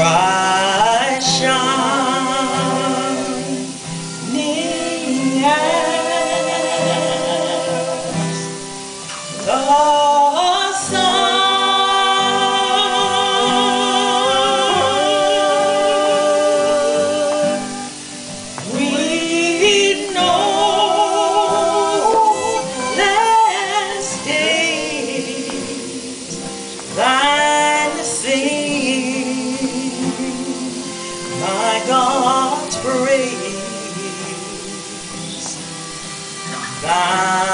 bright shining as the sun. We know last days thine to sing, my God's praise. Thine